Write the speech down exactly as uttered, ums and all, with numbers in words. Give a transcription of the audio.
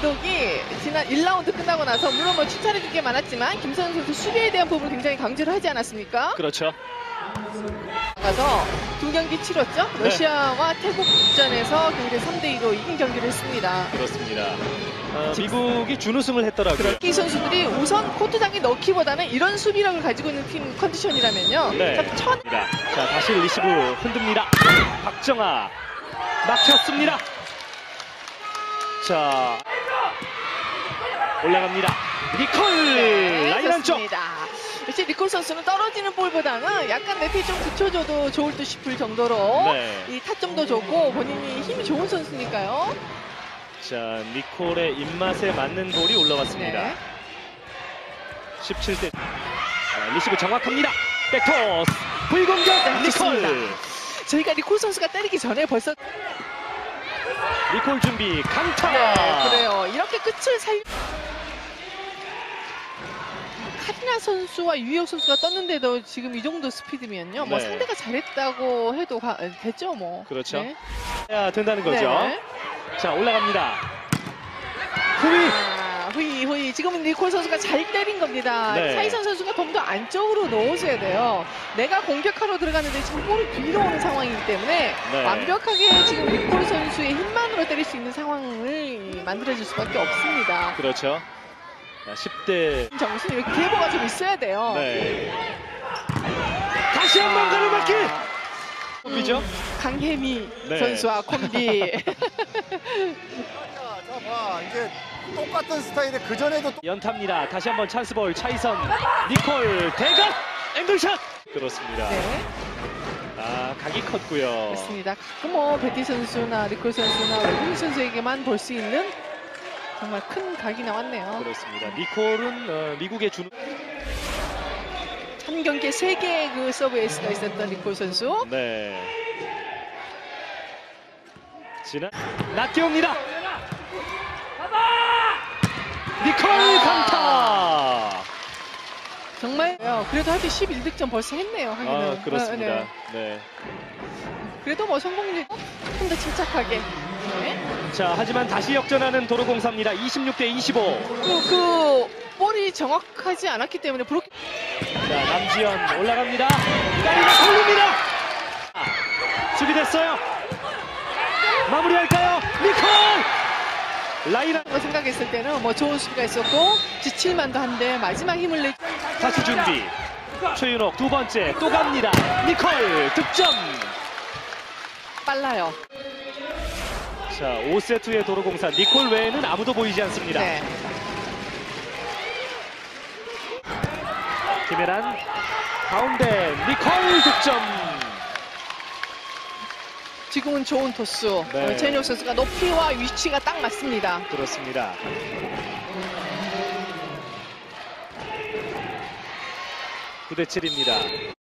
감독이 지난 일 라운드 끝나고 나서 물론 뭐 칭찬해줄 게 많았지만 김선영 선수 수비에 대한 부분을 굉장히 강조를 하지 않았습니까? 그렇죠. 가서 두 경기 치렀죠. 네. 러시아와 태국전에서 경기 삼 대 이로 이긴 경기를 했습니다. 그렇습니다. 어, 미국이 준우승을 했더라고요. 이 선수들이 우선 코트장에 넣기보다는 이런 수비력을 가지고 있는 팀 컨디션이라면요. 네. 참 천... 자, 다시 리시브 흔듭니다. 박정아 막혔습니다. 자, 올라갑니다. 니콜 네, 라인 안쪽. 역시 니콜 선수는 떨어지는 볼보다는 약간 네트에 좀 붙여줘도 좋을 듯 싶을 정도로 네. 이 타점도 좋고 본인이 힘이 좋은 선수니까요. 자, 니콜의 입맛에 맞는 볼이 올라왔습니다. 네. 십칠 대 자, 리시브 정확합니다. 백토스 불공격 네, 니콜. 좋습니다. 저희가 니콜 선수가 때리기 전에 벌써 니콜 준비 강타. 네, 그래요. 이렇게 끝을 살 카리나 선수와 유희혁 선수가 떴는데도 지금 이 정도 스피드면요. 뭐 네. 상대가 잘했다고 해도 가, 됐죠, 뭐. 그렇죠. 네. 해야 된다는 거죠. 네. 자, 올라갑니다. 후위. 아, 후이 후이 지금은 니콜 선수가 잘 때린 겁니다. 네. 차이선 선수가 좀 더 안쪽으로 넣어줘야 돼요. 내가 공격하러 들어가는데 지금 볼이 뒤로 오는 상황이기 때문에 네. 완벽하게 지금 니콜 선수의 힘만으로 때릴 수 있는 상황을 만들어줄 수밖에 없습니다. 그렇죠. 자, 십 대 정신 이렇게 계보가 좀 있어야 돼요. 네. 다시 한번 가로막기. 콤비죠? 음, 강혜미 네. 선수와 콤비. 자, 봐. 이제 똑같은 스타일의 그 전에도 연타입니다. 다시 한번 찬스볼 차이선 니콜 대각 앵글샷. 그렇습니다. 네, 아, 각이 컸고요. 그렇습니다. 가끔 뭐 베티 선수나 니콜 선수나 외국인 선수에게만 볼 수 있는 정말 큰 각이 나왔네요. 그렇습니다. 니콜은 어, 미국의 준 한 경기에 세 개의 그 서브 에이스가 있었던 니콜 선수. 네. 지난 낮게옵니다. 니콜 강타. 정말 그래도 하여튼 십일 득점 벌써 했네요. 하기는. 아, 그렇습니다. 아, 네. 네. 그래도 뭐 성공률 좀 더 침착하게. 네. 자, 하지만 다시 역전하는 도로공사입니다. 이십육 대 이십오. 그, 그 볼이 정확하지 않았기 때문에 브로킹. 자, 남지현 올라갑니다. 까리가 걸립니다. 아, 수비됐어요. 마무리할까요? 니콜! 라인 거 생각했을 때는 뭐 좋은 수비가 있었고 지칠만도 한데 마지막 힘을 내. 다시 준비. 최윤옥 두 번째 또 갑니다. 니콜 득점. 빨라요. 자, 오 세트의 도로공사 니콜 외에는 아무도 보이지 않습니다. 네. 김혜란 가운데 니콜 득점. 지금은 좋은 토스. 네. 어, 최인혁 선수가 높이와 위치가 딱 맞습니다. 그렇습니다. 구 대 칠입니다.